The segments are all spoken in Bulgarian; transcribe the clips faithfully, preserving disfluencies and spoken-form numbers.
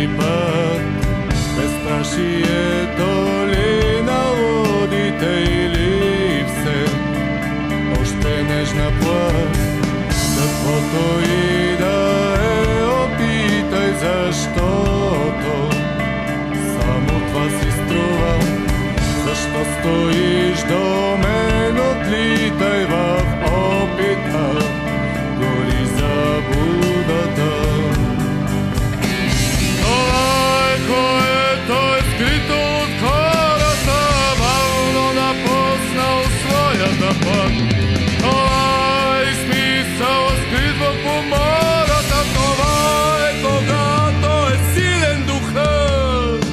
всеки път, безстрашието ли на лудите или все още нежна плът? Каквото и да е, опитай, защото само това си струва. Защо стоиш до мен, отлитай в опита, гори заблудата. Ой, което е скрито от хората, бавно напуснал своята път. Ой, смисъл скрит в умората, това е когато е силен духът.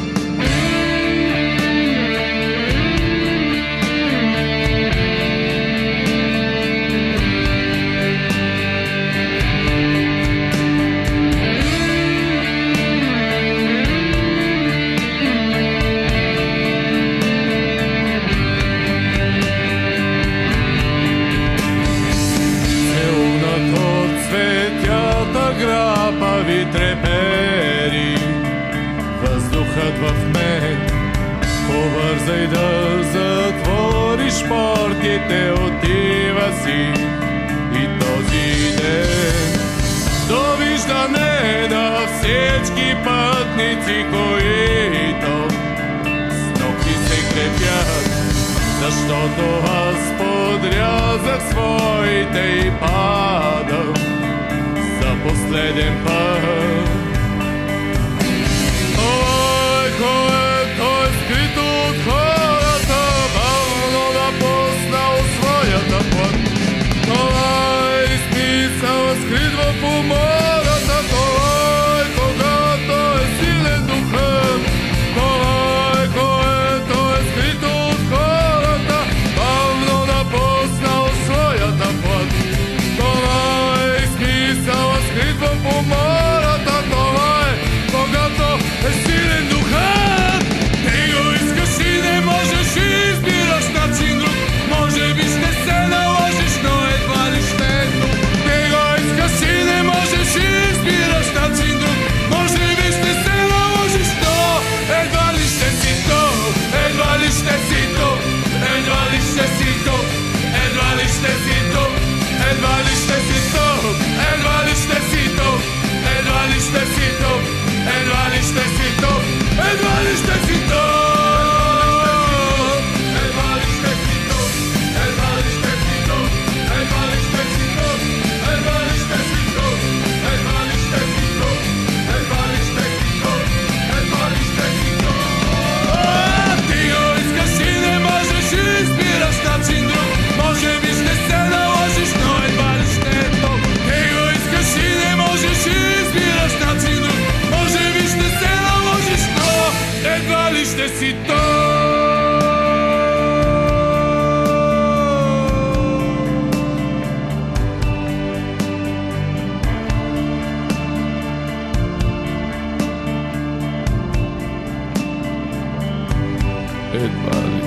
Грапави трепери, въздухът в мен. Побързай да затвориш портите, отива си и този ден. Довиждане на всички пътници, които с ногти се крепят, защото аз подрязах своите и падам последен път. Ой, което е скрито от хората, бавно напуснал своята плът. Това е смисъл скрит в умората, това е когато е силен духът. Това е което е скрито от хората, бавно напуснал своята плът. Това е смисъл скрит в умората, това е когато е силен духът. Ти го искаш и не можеш и избираш начин друг. Може би ще се наложиш, но едва ли ще е тук. Ти го искаш и не можеш и избираш начин друг. Може би ще се наложиш, но едва ли ще си тук. Едва ли ще си тук. Едва ли ще си тук. Едва ли ще си тук. Едва ли ще си тук. Едва ли ще си тук. Едва ли ще си тук. Едва ли ще си тук. Едва ли ще си тук. Едва ли ще си тук. Едва ли ще си тук. Едва ли ще си тук. Едва ли ще си тук. Едва ли ще си тук. Едва ли ще си тук. Едва ли ще си тук. Ти го искаш и не можеш и избираш начин друг. Може би ще се наложиш, но едва ли ще е тук. Ти го искаш и не можеш и избираш начин друг. Може би ще се наложиш, но едва ли ще си тук. Едва ли